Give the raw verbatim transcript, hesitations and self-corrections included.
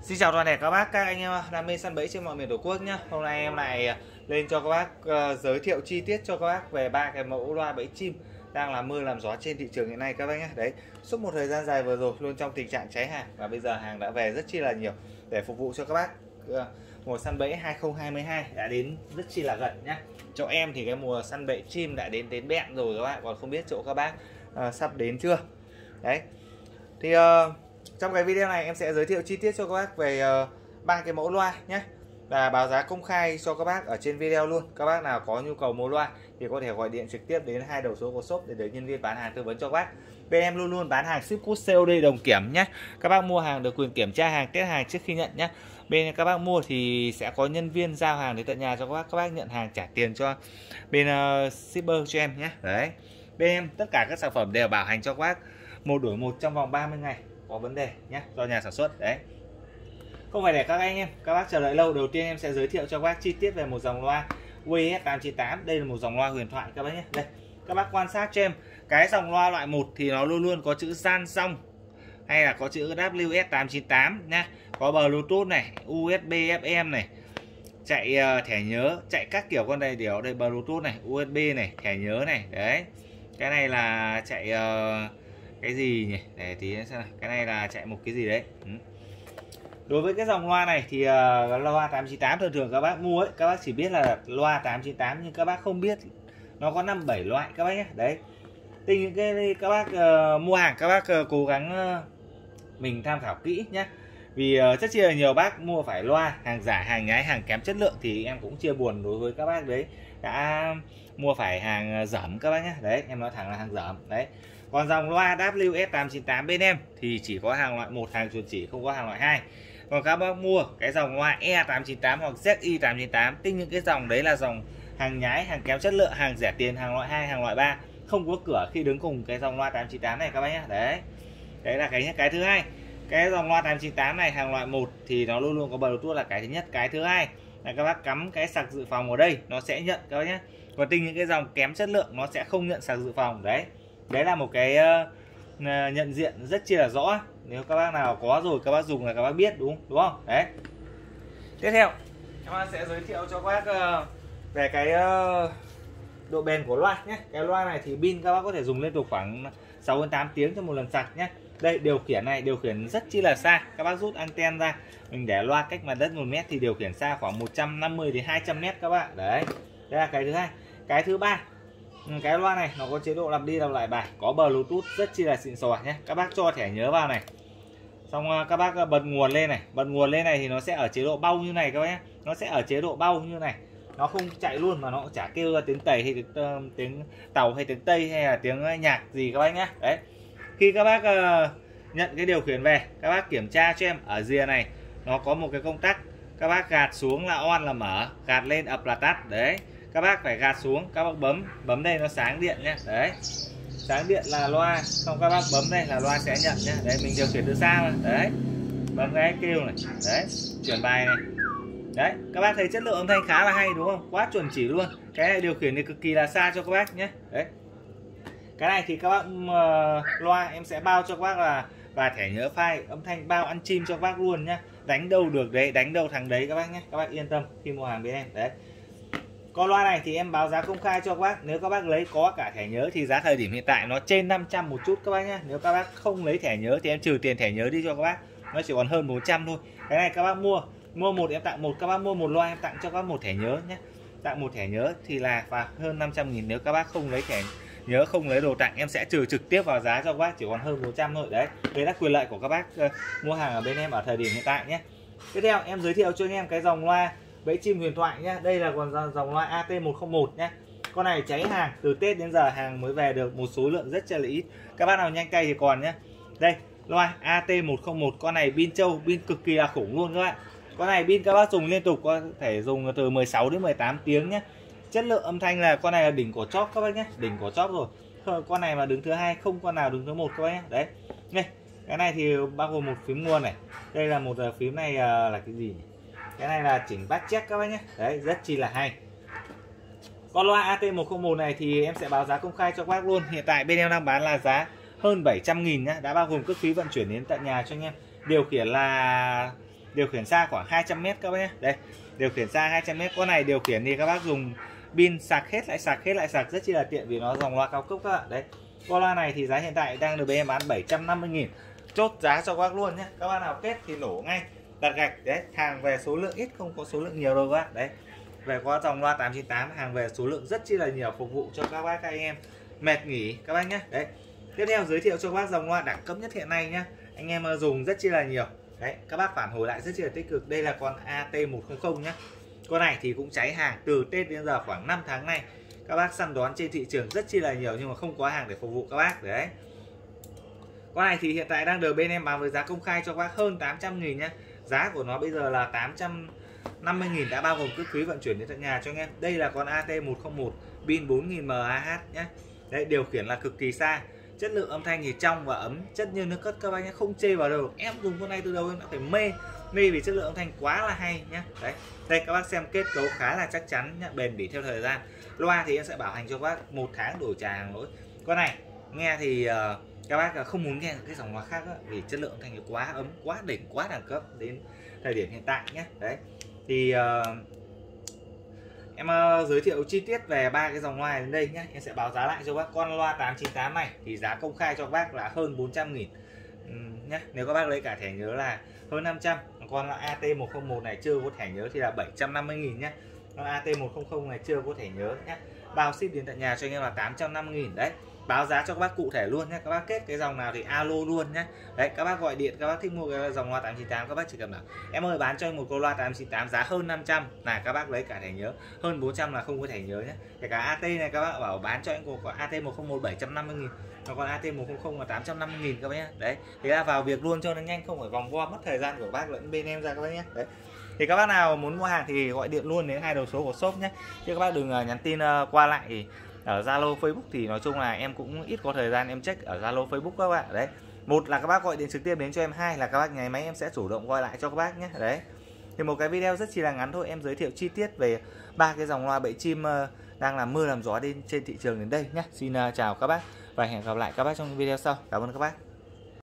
Xin chào toàn thể các bác, các anh em đam mê săn bẫy trên mọi miền Tổ quốc nhé. Hôm nay em lại lên cho các bác uh, giới thiệu chi tiết cho các bác về ba cái mẫu loa bẫy chim đang làm mưa làm gió trên thị trường hiện nay các bác nhé. Đấy, suốt một thời gian dài vừa rồi luôn trong tình trạng cháy hàng và bây giờ hàng đã về rất chi là nhiều để phục vụ cho các bác. Uh, mùa săn bẫy hai không hai hai đã đến rất chi là gần nhé. Chỗ em thì cái mùa săn bẫy chim đã đến đến bẹn rồi các bạn, còn không biết chỗ các bác uh, sắp đến chưa. Đấy, thì uh, trong cái video này em sẽ giới thiệu chi tiết cho các bác về ba uh, cái mẫu loa nhé, và báo giá công khai cho các bác ở trên video luôn. Các bác nào có nhu cầu mua loa thì có thể gọi điện trực tiếp đến hai đầu số của shop để được nhân viên bán hàng tư vấn cho các bác. Bên em luôn luôn bán hàng ship code xê ô đê đồng kiểm nhé. Các bác mua hàng được quyền kiểm tra hàng, test hàng trước khi nhận nhé. Bên các bác mua thì sẽ có nhân viên giao hàng đến tận nhà cho các bác. Các bác nhận hàng trả tiền cho bên uh, shipper cho em nhé. Đấy, bên em tất cả các sản phẩm đều bảo hành cho các bác một đổi một trong vòng ba mươi ngày có vấn đề nhé, do nhà sản xuất. Đấy, không phải để các anh em các bác chờ đợi lâu. Đầu tiên em sẽ giới thiệu cho các bác chi tiết về một dòng loa u e ét tám chín tám. Đây là một dòng loa huyền thoại các bác nhé. Đây, các bác quan sát cho em cái dòng loa loại một thì nó luôn luôn có chữ san song hay là có chữ W S tám chín tám nha, có Bluetooth này, u ét bê ép em này, chạy uh, thẻ nhớ, chạy các kiểu con này đều đây, Bluetooth này, u ét bê này, thẻ nhớ này. Đấy, cái này là chạy uh, cái gì nhỉ, để tí xem nào. Cái này là chạy một cái gì đấy. ừ. Đối với cái dòng loa này thì uh, loa tám chín tám thường thường các bác mua ấy, các bác chỉ biết là loa tám chín tám nhưng các bác không biết nó có năm bảy loại các bác nhé. Đấy, thì những cái các bác uh, mua hàng các bác uh, cố gắng uh, mình tham khảo kỹ nhé, vì uh, rất chi là nhiều bác mua phải loa hàng giả, hàng nhái, hàng kém chất lượng thì em cũng chia buồn đối với các bác đấy, đã mua phải hàng dởm các bác nhé. Đấy, em nói thẳng là hàng dởm. Đấy, còn dòng loa W S tám chín tám bên em thì chỉ có hàng loại một, hàng chuẩn chỉ, không có hàng loại hai. Còn các bác mua cái dòng loa E tám chín tám hoặc Z I tám chín tám, tức những cái dòng đấy là dòng hàng nhái, hàng kém chất lượng, hàng rẻ tiền, hàng loại hai, hàng loại ba, không có cửa khi đứng cùng cái dòng loa tám chín tám này các bác nhé. Đấy, đấy là cái cái thứ hai. Cái dòng loa tám chín tám này hàng loại một thì nó luôn luôn có Bluetooth là cái thứ nhất. Cái thứ hai là các bác cắm cái sạc dự phòng ở đây nó sẽ nhận các bác nhé. Còn tinh những cái dòng kém chất lượng nó sẽ không nhận sạc dự phòng. Đấy, đấy là một cái uh, nhận diện rất chi là rõ. Nếu các bác nào có rồi các bác dùng là các bác biết, đúng đúng không? Đấy, tiếp theo em sẽ giới thiệu cho các bác uh, về cái uh, độ bền của loa nhé. Cái loa này thì pin các bác có thể dùng liên tục khoảng sáu đến tám tiếng cho một lần sạc nhé. Đây, điều khiển này điều khiển rất chi là xa. Các bác rút anten ra, mình để loa cách mặt đất một mét thì điều khiển xa khoảng một trăm năm mươi đến hai trăm mét các bạn. Đấy, đây là cái thứ hai. Cái thứ ba, cái loa này nó có chế độ lặp đi lặp lại bài, có Bluetooth rất chi là xịn sò nhé. Các bác cho thẻ nhớ vào này, xong các bác bật nguồn lên này, bật nguồn lên này thì nó sẽ ở chế độ bao như này các bác nhé. Nó sẽ ở chế độ bao như này, nó không chạy luôn mà nó cũng chả kêu ra tiếng tẩy hay tiếng, tiếng tàu hay tiếng tây hay là tiếng nhạc gì các bác nhé. Đấy, khi các bác uh, nhận cái điều khiển về, các bác kiểm tra cho em ở rìa này nó có một cái công tắc, các bác gạt xuống là on là mở, gạt lên ập là tắt. Đấy, các bác phải gạt xuống, các bác bấm bấm đây nó sáng điện nhé. Đấy, sáng điện là loa, xong các bác bấm đây là loa sẽ nhận nhé. Đấy, mình điều khiển từ xa mà. Đấy, bấm cái kêu này, đấy, chuyển bài này. Đấy, các bác thấy chất lượng âm thanh khá là hay đúng không? Quá chuẩn chỉ luôn. Cái này điều khiển thì cực kỳ là xa cho các bác nhé. Đấy, cái này thì các bác uh, loa em sẽ bao cho các bác là và thẻ nhớ file âm thanh bao ăn chim cho các bác luôn nhá. Đánh đâu được đấy, đánh đâu thằng đấy các bác nhé. Các bác yên tâm khi mua hàng bên em. Đấy, con loa này thì em báo giá công khai cho các bác. Nếu các bác lấy có cả thẻ nhớ thì giá thời điểm hiện tại nó trên năm trăm một chút các bác nhé. Nếu các bác không lấy thẻ nhớ thì em trừ tiền thẻ nhớ đi cho các bác, nó chỉ còn hơn bốn trăm thôi. Cái này các bác mua mua một em tặng một, các bác mua một loa em tặng cho các bác một thẻ nhớ nhé. Tặng một thẻ nhớ thì là và hơn năm trăm nghìn. Nếu các bác không lấy thẻ nhớ, không lấy đồ tặng, em sẽ trừ trực tiếp vào giá cho các bác, chỉ còn hơn bốn trăm thôi. Đấy, đấy là quyền lợi của các bác uh, mua hàng ở bên em ở thời điểm hiện tại nhé. Tiếp theo em giới thiệu cho anh em cái dòng loa bẫy chim huyền thoại nhé. Đây là còn dòng loa A T một không một nhé. Con này cháy hàng từ Tết đến giờ hàng mới về được một số lượng rất là ít. Các bác nào nhanh tay thì còn nhé. Đây, loa A T một không một, con này pin trâu, pin cực kỳ là khủng luôn các bạn. Con này pin các bác dùng liên tục có thể dùng từ mười sáu đến mười tám tiếng nhé. Chất lượng âm thanh là con này là đỉnh của chóp các bác nhé, đỉnh của chóp rồi. Con này mà đứng thứ hai, không con nào đứng thứ một các bác nhé. Đấy, đây, cái này thì bao gồm một phím nguồn này. Đây là một phím này là cái gì nhỉ? Cái này là chỉnh bass check các bác nhé. Đấy, rất chi là hay. Con loa A T một không một này thì em sẽ báo giá công khai cho các bác luôn. Hiện tại bên em đang bán là giá hơn bảy trăm nghìn nhá, đã bao gồm cước phí vận chuyển đến tận nhà cho anh em. Điều khiển là điều khiển xa khoảng hai trăm mét các bác nhé. Đây, điều khiển xa hai trăm mét. Con này điều khiển thì các bác dùng pin sạc hết lại sạc hết lại sạc rất chi là tiện vì nó dòng loa cao cấp các bạn. Đấy, con loa này thì giá hiện tại đang được bên em bán bảy trăm năm mươi nghìn, chốt giá cho các bác luôn nhé. Các bác nào kết thì nổ ngay, đặt gạch. Đấy, hàng về số lượng ít, không có số lượng nhiều đâu các bác. Đấy, về qua dòng loa tám chín tám, hàng về số lượng rất chi là nhiều, phục vụ cho các bác các anh em mệt nghỉ các bác nhé. Đấy, tiếp theo giới thiệu cho các bác dòng loa đẳng cấp nhất hiện nay nhá, anh em dùng rất chi là nhiều. Đấy, các bác phản hồi lại rất chi là tích cực. Đây là con A T một trăm nhé. Con này thì cũng cháy hàng từ Tết đến giờ khoảng năm tháng này, các bác săn đón trên thị trường rất chi là nhiều nhưng mà không có hàng để phục vụ các bác. Đấy, con này thì hiện tại đang được bên em bán với giá công khai cho các bác hơn tám trăm nghìn nhá. Giá của nó bây giờ là tám trăm năm mươi nghìn, đã bao gồm cước phí vận chuyển đến tận nhà cho anh em. Đây là con A T một không một, pin bốn nghìn mAh nhé. Đấy, điều khiển là cực kỳ xa, chất lượng âm thanh thì trong và ấm, chất như nước cất các bác nhé, không chê vào đâu. Em dùng con này từ đầu em đã phải mê mê vì chất lượng âm thanh quá là hay nhé. Đấy, đây các bác xem kết cấu khá là chắc chắn nhé, bền bỉ theo thời gian. Loa thì em sẽ bảo hành cho các bác một tháng đổi trả hàng lỗi. Con này nghe thì uh, các bác không muốn nghe cái dòng loa khác đó, vì chất lượng âm thanh quá ấm, quá đỉnh, quá đẳng cấp đến thời điểm hiện tại nhé. Đấy, thì uh, em uh, giới thiệu chi tiết về ba cái dòng loa đến đây nhé. Em sẽ báo giá lại cho bác. Con loa tám chín tám này thì giá công khai cho các bác là hơn bốn trăm nghìn uhm, nhé. Nếu các bác lấy cả thẻ nhớ là hơn năm trăm. Con là A T một không một này chưa có thẻ nhớ thì là bảy trăm năm mươi nghìn nhé. Con A T một không không này chưa có thẻ nhớ nhé. Bao ship đến tận nhà cho anh em là tám trăm năm mươi nghìn. Đấy, báo giá cho các bác cụ thể luôn nhé. Các bác kết cái dòng nào thì alo luôn nhé. Đấy, các bác gọi điện, các bác thích mua cái dòng loa tám chín tám, các bác chỉ cần bảo em ơi bán cho anh một con loa tám chín tám giá hơn năm trăm là các bác lấy cả thẻ nhớ, hơn bốn trăm là không có thẻ nhớ nhé. Kể cả A T này các bác bảo bán cho anh một con A T một không một bảy trăm năm mươi nghìn, còn A T một không không là tám trăm năm mươi nghìn các bác nhé. Đấy, thế là vào việc luôn cho nó nhanh, không phải vòng vo mất thời gian của bác lẫn bên em ra các bác nhé. Đấy, thì các bác nào muốn mua hàng thì gọi điện luôn đến hai đầu số của shop nhé, chứ các bác đừng nhắn tin qua lại thì ở Zalo Facebook thì nói chung là em cũng ít có thời gian em check ở Zalo Facebook các bạn. Đấy, một là các bác gọi điện trực tiếp đến cho em, hai là các bác nháy máy em sẽ chủ động gọi lại cho các bác nhé. Đấy, thì một cái video rất chi là ngắn thôi, em giới thiệu chi tiết về ba cái dòng loa bẫy chim đang làm mưa làm gió đến trên thị trường đến đây nhé. Xin chào các bác và hẹn gặp lại các bác trong video sau. Cảm ơn các bác.